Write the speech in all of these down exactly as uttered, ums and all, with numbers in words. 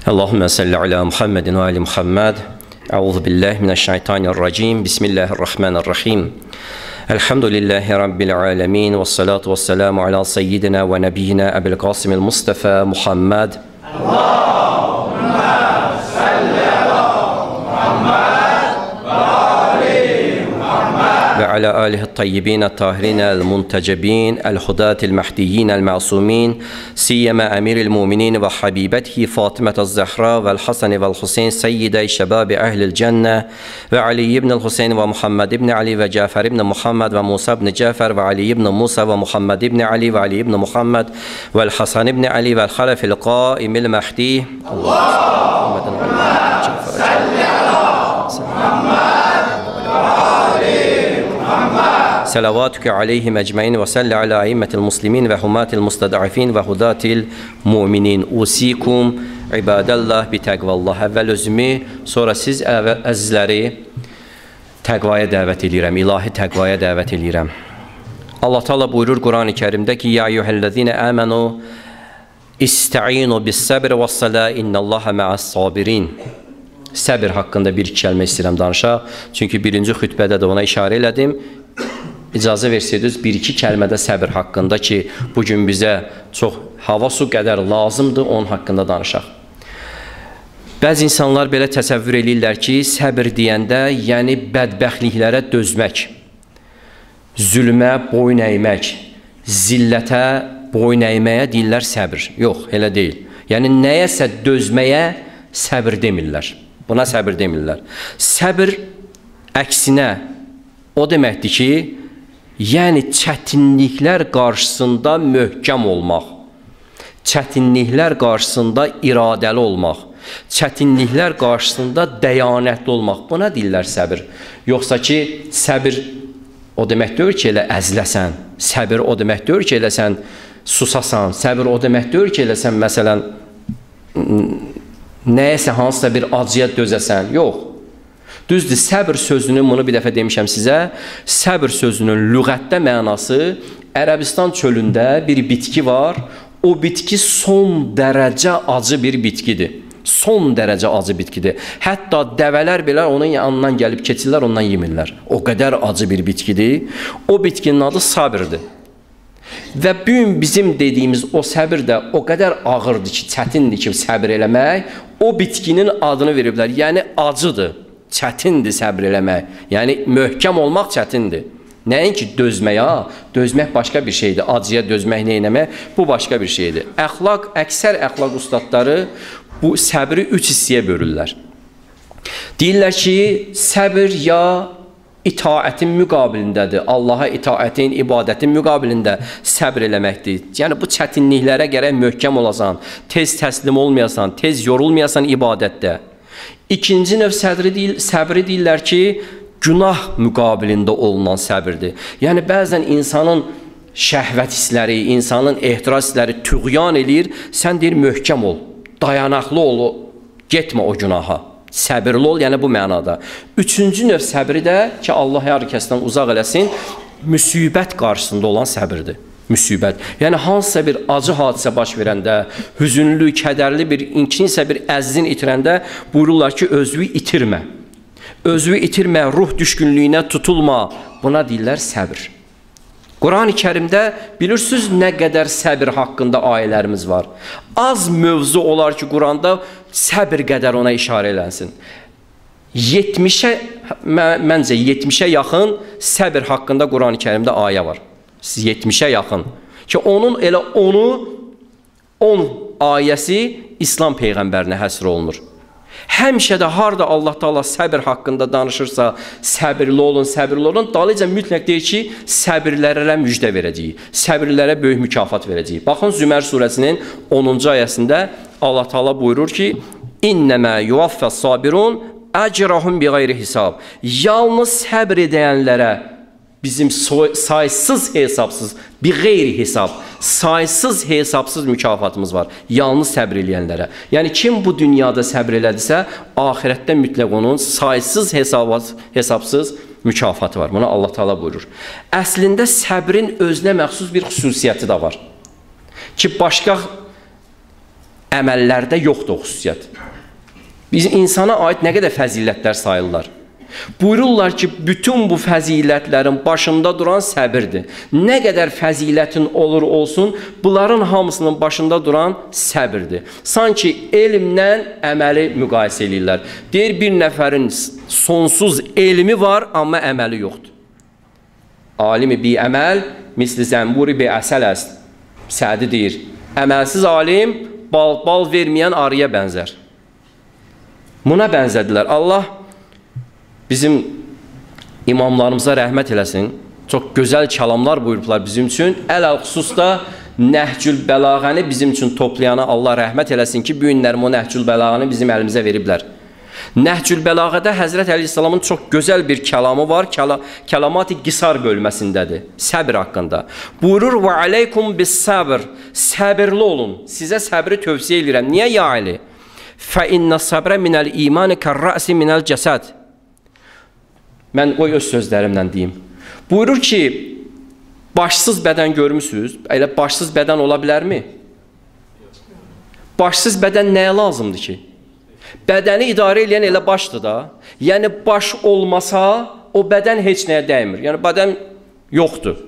Allahümme salli ala Muhammedin ve ali Muhammed. Euzu billahi mineşşeytanirracim. Bismillahirrahmanirrahim. Elhamdülillahi rabbil alamin ve salatu vesselamu ala seyyidina ve nebiyyina Ebu'l Kasimil Mustafa Muhammed. Allahümme salli ala Muhammed ve ali Muhammed ve ala alihi tayyibin tahirin el muntecebin el hudatil mahdiyyin el masumin siyema emiril muminin ve habibetihi Fatıma Zahra ve Hasan ve Hüseyin seyyide şebabi ehlil cennet ve Ali ibn Hüseyin ve Muhammed ibn Ali ve Cafer ibn Muhammed ve Musa ibn Cafer ve Ali ibn Musa ve Muhammed ibn Ali ve Ali ibn Muhammed ve Hasan ibn Ali ve halefil qaimil mahdi. Allahümme salli ala Muhammed Selavatuke aleyhim ecmain ve salli ala aimmetil muslimin ve humatil mustadafin ve hudatil muminin. Usikum ibadallah bi təqvallah. Əvvəl özümü, sonra siz əzizləri təqvaya dəvət edirəm, ilahi təqvaya dəvət edirəm. Allah Teala buyurur Quran-ı Kərimdə ki: Ya eyyuhellezine amenu ista'inu bis-sabr ve's-salah innallaha ma'as-sabirin. Səbir haqqında bir iki kəlmə istəyirəm danışaq. Çünki birinci xütbədə də ona işarə elədim. İcazə versəydiniz bir iki kəlmədə səbir haqqında ki, bugün bizə çox hava su qədər lazımdır, onun haqqında danışaq. Bəzi insanlar belə təsəvvür edirlər ki, səbir deyəndə, yəni bədbəxtliklərə dözmək, zülmə boyun əymək, zillətə boyun əyməyə deyirlər səbir. Yox, elə deyil. Yəni nəyəsə dözməyə səbir demirlər. Buna səbir demirlər. Səbir əksinə o deməkdir ki, yəni çətinliklər qarşısında möhkəm olmaq, çətinliklər qarşısında iradəli olmaq, çətinliklər qarşısında dəyanətli olmaq. Buna deyirlər səbir. Yoxsa ki, səbir o demək deyir ki, elə əzləsən, səbir o demək deyir ki, elə sən susasan, səbir o demək deyir ki, elə sən məsələn nəyəsə hansısa bir acıya dözəsən. Yox. Düzdür, səbr sözünün, bunu bir dəfə demişəm sizə, səbr sözünün lüğətdə mənası Ərəbistan çölündə bir bitki var. O bitki son dərəcə acı bir bitkidir. Son dərəcə acı bitkidir. Hətta dəvələr belə onun yanından gəlib keçirlər, ondan yemirlər. O qədər acı bir bitkidir. O bitkinin adı sabirdir. Və bugün bizim dediyimiz o səbir də o qədər ağırdır ki, çətindir ki, səbir eləmək. O bitkinin adını veriblər, yəni acıdır. Çətindir səbir eləmək. Yəni, möhkəm olmaq çətindir. Nəinki dözmək, ha? Dözmək başqa bir şeydir. Acıya dözmək, neynəmək, bu başqa bir şeydir. Əxlaq, əksər əxlaq ustadları bu səbri üç hissəyə bölürlər. Deyirlər ki, səbir ya itaətin müqabilindədir. Allaha itaətin, ibadətin müqabilində səbr eləməkdir. Yəni, bu çətinliklərə gərək möhkəm olasan, tez təslim olmayasan, tez yorulmayasan ibadətdə. İkinci növ deyil, səbri deyirlər ki, günah müqabilində olunan səbirdir. Yəni, bəzən insanın şəhvət hissləri, insanın ehtiras hissləri tüğyan edir, sən deyir, möhkəm ol, dayanaqlı ol, getmə o günaha. Səbirli ol, yəni bu mənada. Üçüncü növ səbri də ki, Allah hər kəsdən uzaq eləsin, müsibət qarşısında olan səbirdir. Müsibət. Yəni, hansısa bir acı hadisə baş verəndə, hüzünlü, kədərli bir, inkinsə bir əzizin itirəndə buyururlar ki, özünü itirmə. Özünü itirmə, ruh düşkünlüyünə tutulma. Buna deyirlər səbir. Quran-ı Kərimdə bilirsiniz nə qədər səbir haqqında ayələrimiz var. Az mövzu olar ki, Quranda səbir qədər ona işarə elənsin. yetmişə, məncə yetmişə yaxın səbir haqqında Quran-ı Kərimdə ayə var. yetmişə yaxın. Ki, onun elə onu, on ayəsi İslam Peyğəmbərinə həsr olunur. Həmişə də harada Allah Teala səbir haqqında danışırsa, səbirli olun, səbirli olun, dalıca mütləq deyir ki, səbirlərə müjdə verəcəyik, səbirlərə böyük mükafat verəcəyik. Baxın, Zümər surəsinin onuncu ayəsində Allah Teala buyurur ki, İnnəmə yuvaffəs sabirun əcrahum bi qeyri hisab. Yalnız səbr edənlərə bizim saysız hesabsız, bir qeyri hesab, saysız hesabsız mükafatımız var. Yalnız səbr eləyənlərə. Yəni, kim bu dünyada səbr elədirsə, ahirətdə mütləq onun saysız hesabsız mükafatı var. Buna Allah Teala buyurur. Əslində, səbrin özünə məxsus bir xüsusiyyəti də var. Ki, başqa əməllərdə yoxdur o xüsusiyyət. Biz insana aid nə qədər fəzilətlər sayırlar. Buyururlar ki, bütün bu fəzilətlərin başında duran səbirdir. Nə qədər fəzilətin olur olsun, bunların hamısının başında duran səbirdir. Sanki elmlə əməli müqayisə edirlər. Deyir, bir nəfərin sonsuz elmi var, amma əməli yoxdur. Alimi bi əməl, misli zəmburi bi əsəl əst. Sədi deyir, əməlsiz alim, bal, bal verməyən arıya bənzər. Buna bənzədilər. Allah bizim imamlarımıza rəhmət eləsin. Çox gözəl kəlamlar buyurublar bizim üçün. Əl-əl-xüsusda Nəhcül Bəlağəni bizim üçün toplayana Allah rəhmət eləsin ki, bu günlərim o Nəhcül Bəlağəni bizim əlimizə veriblər. Nəhcül Bəlağədə Həzrət Əleyhisselamın çox gözəl bir kəlamı var. Kəla, kəlamat-ı qisar bölməsindədir. Səbir haqqında. Buyurur, və aleykum bis səbir. Səbirli olun. Sizə səbri tövsiyə edirəm. Niyə ya Ali? Fə innə səbrə minəl imani kər-rəsi minəl cəsəd. Mən qoy öz sözlərimlə deyim. Buyurur ki, başsız bədən görmüsünüz? Elə başsız bədən ola bilərmi? Başsız bədən nəyə lazımdır ki? Bədəni idarə edən elə başdır da. Yəni, baş olmasa, o bədən heç nəyə dəymir. Yəni, bədən yoxdur.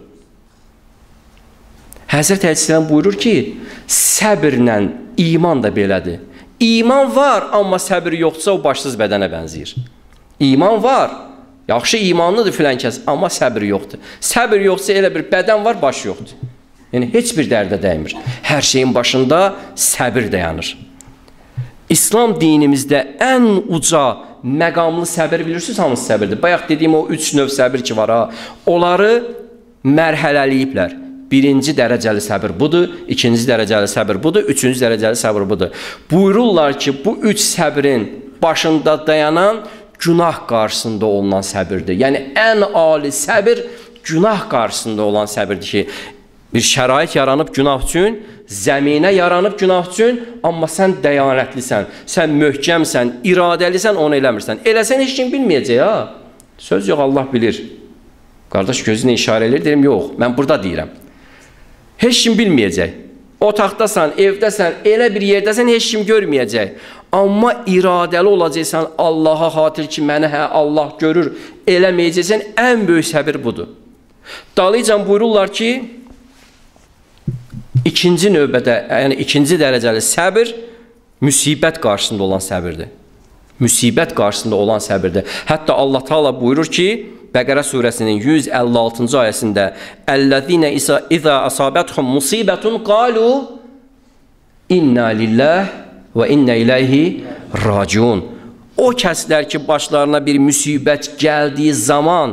Həzrət Əleyhisselam buyurur ki, səbirlə iman da belədir. İman var, amma səbir yoxdursa, o başsız bədənə bənzəyir. İman var, yaxşı imanlıdır filan kəs, amma səbir yoxdur. Səbir yoxdursa, elə bir bədən var, baş yoxdur. Yəni, heç bir dərdə dəymir. Hər şeyin başında səbir dayanır. İslam dinimizdə ən uca məqamlı səbir bilirsiniz, hamısı səbirdir. Bayaq dediyim o üç növ səbir ki var ha, onları mərhələliyiblər. Birinci dərəcəli səbir budur, ikinci dərəcəli səbir budur, üçüncü dərəcəli səbir budur. Buyururlar ki, bu üç səbirin başında dayanan günah qarşısında olunan səbirdir. Yəni, ən ali səbir günah qarşısında olan səbirdir ki, bir şərait yaranıb günah üçün, zəminə yaranıb günah üçün, amma sən dəyanətlisən, sən möhkəmsən, iradəlisən, onu eləmirsən. Eləsən heç kim bilməyəcək, ha? Söz yox, Allah bilir. Qardaş gözünə işarə edir, deyirəm, yox, mən burada deyirəm. Heç kim bilməyəcək. Otaqdasan, evdəsən, elə bir yerdəsən, heç kim görməyəcək. Amma iradəli olacaqsan, Allaha xatir ki, məni hə, Allah görür, eləməyəcəksən, ən böyük səbir budur. Dalıcan buyururlar ki, ikinci növbədə, yəni ikinci dərəcəli səbir, müsibət qarşısında olan səbirdir. Müsibət qarşısında olan səbirdir. Hətta Allah Taala buyurur ki, Bəqərə surəsinin yüz əlli altıncı ayəsində Əl-ləzīnə izə əsabətxum musibətun qalu inna lillah və inna iləyhi raciun. O kəslər ki, başlarına bir müsibət gəldiyi zaman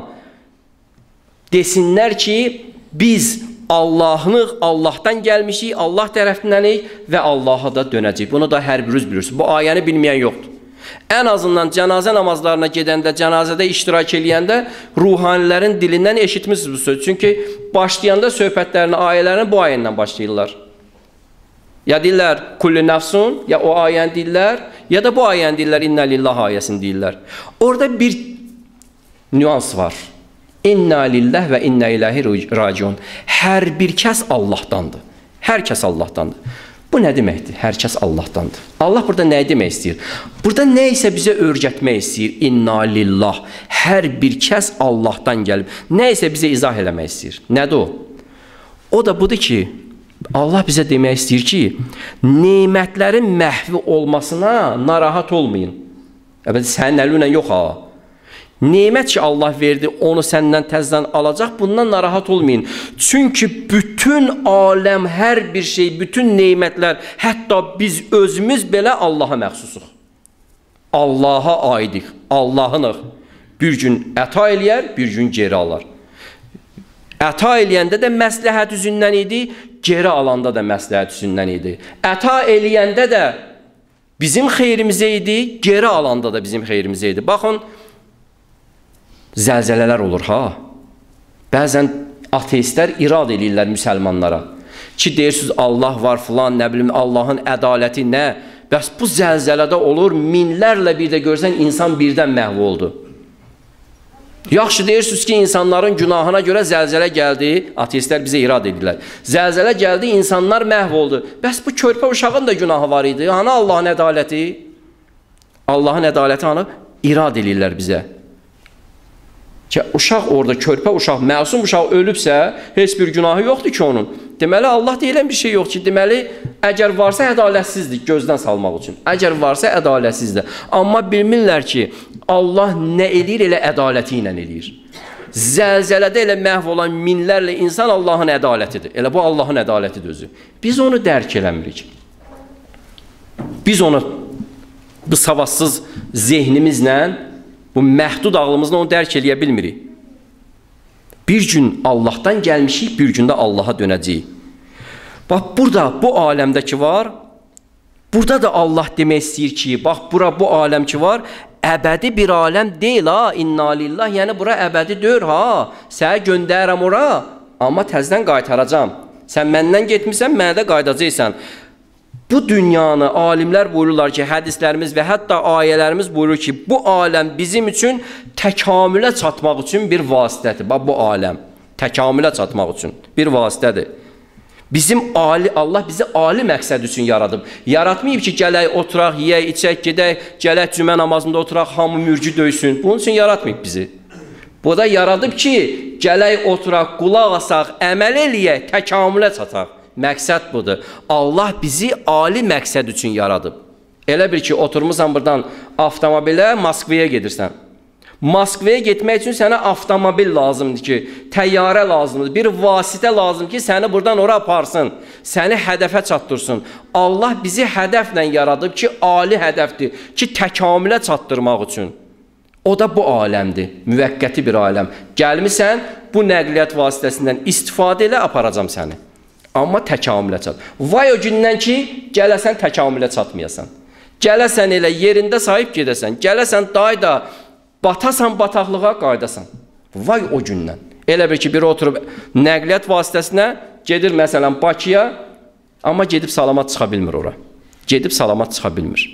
desinlər ki, biz Allah'nıq, Allah'tan gəlmişik, Allah tərəfindənik və Allaha da dönəcək. Bunu da hər biriniz bilirsiniz. Bu ayəni bilməyən yoxdur. Ən azından cənazə namazlarına gedəndə, cənazədə iştirak eləyəndə ruhanilərin dilindən eşitmişsiniz bu söz. Çünki başlayanda söhbətlərini, ayələrini bu ayəndən başlayırlar. Ya deyirlər kulli nəfsun, ya o ayəni deyirlər, ya da bu ayəni deyirlər inna lillah ayəsini deyirlər. Orada bir nüans var. İnna lillah və inna ilahi raciun. Hər bir kəs Allahdandır. Hər kəs Allahdandır. Bu nə deməkdir? Hər kəs Allahdandır. Allah burada nə demək istəyir? Burada nə isə bizə öyrətmək istəyir. İnna lillah. Hər bir kəs Allahdan gəlib. Nə isə bizə izah eləmək istəyir. Nədir o? O da budur ki, Allah bizə demək istəyir ki, nemətlərin məhvi olmasına narahat olmayın. Əbədi, sənin əlinlə yox ha. Nemət ki Allah verdi, onu səndən təzdən alacaq, bundan narahat olmayın. Çünki bütün aləm, hər bir şey, bütün nemətlər, hətta biz özümüz belə Allaha məxsusuq. Allaha aidik, Allahınıq. Bir gün əta eləyər, bir gün geri alar. Əta eləyəndə də məsləhət üzündən idi, geri alanda da məsləhət üzündən idi. Əta eləyəndə də bizim xeyrimizə idi, geri alanda da bizim xeyrimizə idi. Baxın, zəlzələlər olur, ha. Bəzən ateistlər irad edirlər müsəlmanlara. Ki, deyirsiniz, Allah var filan, nə bilim, Allahın ədaləti nə? Bəs bu zəlzələdə olur, minlərlə bir də görsən, insan birdən məhv oldu. Yaxşı deyirsiniz ki, insanların günahına görə zəlzələ gəldi, ateistlər bizə irad edirlər. Zəlzələ gəldi, insanlar məhv oldu. Bəs bu körpə uşağın da günahı var idi. Hani Allahın ədaləti? Allahın ədaləti hani irad edirlər bizə. Ki, uşaq orada, körpə uşaq, məsum uşaq ölübsə, heç bir günahı yoxdur ki onun. Deməli, Allah deyilən bir şey yox ki, deməli, əgər varsa ədalətsizdir, gözdən salmaq üçün. Əgər varsa ədalətsizdir. Amma bilmirlər ki, Allah nə edir, elə ədaləti ilə edir. Zəlzələdə elə məhv olan minlərlə insan Allahın ədalətidir. Elə bu Allahın ədalətidir özü. Biz onu dərk eləmirik. Biz onu bu savadsız zehnimizlə, bu məhdud ağlımızla onu dərk eləyə bilmirik. Bir gün Allahdan gəlmişik, bir gün də Allaha dönəcəyik. Bax, burada, bu aləmdəki var, burada da Allah demək istəyir ki, bax, bura bu aləm ki var, əbədi bir aləm deyil, ha, inna lillah, yəni bura əbədi deyil, ha, səni göndərəm ora, amma təzdən qaytaracam. Sən məndən getmirsən, mənə də qayıdacaqsan. Bu dünyanı alimlər buyururlar ki, hədislərimiz və hətta ayələrimiz buyurur ki, bu aləm bizim üçün təkamülə çatmaq üçün bir vasitədir. Bax, bu aləm təkamülə çatmaq üçün bir vasitədir. Bizim ali, Allah bizi ali məqsəd üçün yaradıb. Yaratmayıb ki, gələk, oturaq, yiyək, içək, gedək, gələk, cümə namazında oturaq, hamı mürcü döysün. Bunun üçün yaratmayıb bizi. Bu da yaradıb ki, gələk, oturaq, qulaq asaq, əməl eləyək, təkamülə çataq. Məqsəd budur. Allah bizi ali məqsəd üçün yaradıb. Elə bir ki, oturmuşsan buradan avtomobilə, Moskvaya gedirsən. Moskvaya getmək üçün sənə avtomobil lazımdır ki, təyyarə lazımdır, bir vasitə lazım ki, səni buradan ora aparsın, səni hədəfə çatdırsın. Allah bizi hədəflə yaradıb ki, ali hədəfdir ki, təkamülə çatdırmaq üçün. O da bu aləmdir, müvəqqəti bir aləm. Gəlmirsən, bu nəqliyyat vasitəsindən istifadə elə aparacam səni. Amma təkamülə çat. Vay o gündən ki, gələsən təkamülə çatmayasan. Gələsən elə yerində sahib gedəsən. Gələsən dayda batasan bataqlığa qaydasan. Vay o gündən. Elə bir ki, biri oturub nəqliyyat vasitəsinə gedir məsələn Bakıya, amma gedib salamat çıxa bilmir ora. Gedib salamat çıxa bilmir.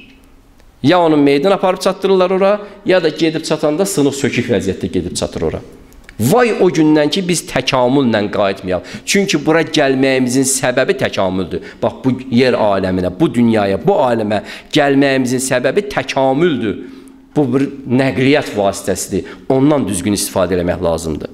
Ya onun meydin aparıb çatdırırlar ora, ya da gedib çatanda sınıq sökük vəziyyətdə gedib çatır ora. Vay o gündən ki, biz təkamüllə qayıtmayaq. Çünki bura gəlməyimizin səbəbi təkamüldür. Bax, bu yer aləminə, bu dünyaya, bu aləmə gəlməyimizin səbəbi təkamüldür. Bu bir nəqliyyat vasitəsidir. Ondan düzgün istifadə etmək lazımdır.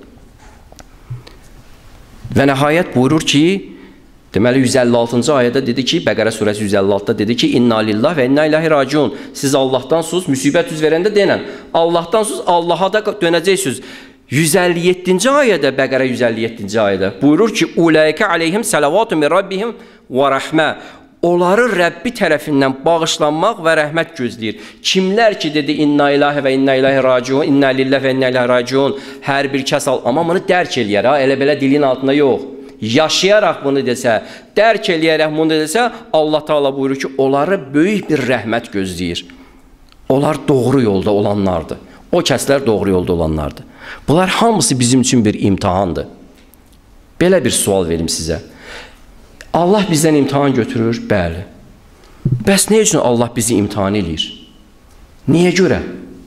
Və nəhayət buyurur ki, deməli, yüz əlli altıncı ayədə dedi ki, Bəqərə surəsi yüz əlli altıda dedi ki, inna lillah və inna ilahi raciun. Siz Allahdansınız, müsibət üz verəndə denən. Allahdansınız, Allaha da dönəcəksiniz. yüz əlli yeddinci ayədə, Bəqərə yüz əlli yeddinci ayədə buyurur ki, Ulaikə aleyhim salavatun min rabbihim və rəhmə. Onları Rəbbi tərəfindən bağışlanmaq və rəhmət gözləyir. Kimlər ki, dedi, inna ilahi və inna ilahi raciun, inna lillah və inna ilahi raciun, hər bir kəs al, amma bunu dərk eləyər, ha, elə belə dilin altında yox. Yaşayaraq bunu desə, dərk eləyərək bunu desə, Allah Teala buyurur ki, onları böyük bir rəhmət gözləyir. Onlar doğru yolda olanlardır. O kəslər doğru yolda olanlardır. Bunlar hamısı bizim üçün bir imtihandır. Belə bir sual verim sizə. Allah bizdən imtihan götürür, bəli. Bəs nə üçün Allah bizi imtihan edir? Niyə görə?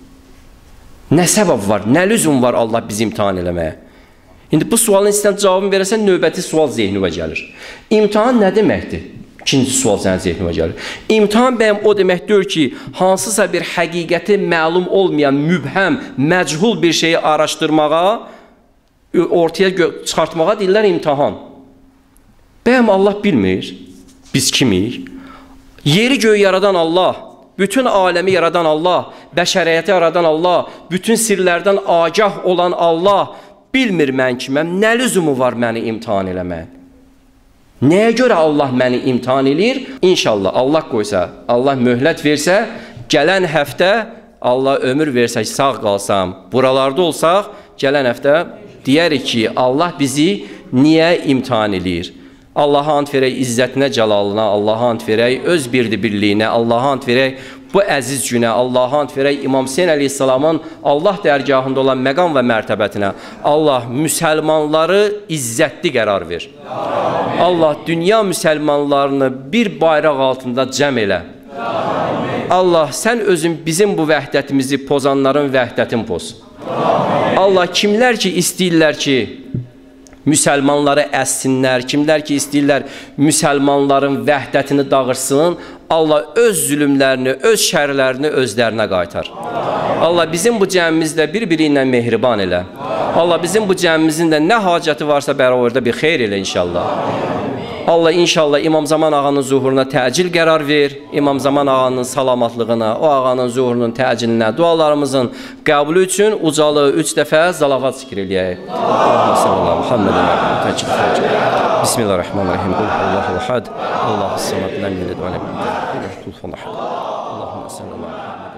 Nə səbəb var, nə lüzum var Allah bizi imtihan eləməyə? İndi bu sualın istəyən cavabını verəsən, növbəti sual zehnimə gəlir. İmtihan nə deməkdir? İkinci sual sənin zehnimə gəlir. İmtihan bəyəm o deməkdir ki, hansısa bir həqiqəti məlum olmayan, mübhəm, məchul bir şeyi araşdırmağa, ortaya çıxartmağa deyirlər imtihan. Bəyəm Allah bilmir, biz kimik? Yeri göğü yaradan Allah, bütün aləmi yaradan Allah, bəşəriyyəti yaradan Allah, bütün sirlərdən agah olan Allah bilmir mən kiməm, nə lüzumu var məni imtihan eləməyə? Nəyə görə Allah məni imtihan edir? İnşallah Allah qoysa, Allah möhlət versə, gələn həftə Allah ömür versə, sağ qalsam, buralarda olsaq, gələn həftə deyərik ki, Allah bizi niyə imtihan edir? Allaha ant verək izzətinə, cəlalına, Allaha ant verək öz birdi birliyinə, Allaha ant verək bu əziz günə, Allaha ant verək İmam Hüseyn əleyhissalamın Allah dərgahında olan məqam və mərtəbətinə. Allah müsəlmanları izzətli qərar ver. Amin. Allah dünya müsəlmanlarını bir bayraq altında cəm elə. Amin. Allah sən özün bizim bu vəhdətimizi pozanların vəhdətin poz. Amin. Allah kimlər ki istəyirlər ki, müsəlmanları əssinlər, kimlər ki istəyirlər müsəlmanların vəhdətini dağırsın, Allah öz zülümlərini, öz şərlərini özlərinə qaytar. Allah bizim bu cəmimizlə bir-biri ilə mehriban elə. Allah bizim bu cəmimizin də nə hacəti varsa bərabərdə bir xeyr elə inşallah. Allah inşallah İmam Zaman ağanın zuhuruna təcil qərar ver. İmam Zaman ağanın salamatlığına, o ağanın zuhurunun təcilinə, dualarımızın qəbulü üçün ucalı üç dəfə zalavat zikr eləyək. Bismillahirrahmanirrahim. Allahu ehad. Allahu samad. Lam yelid və lam yulad. Allahumma salli ala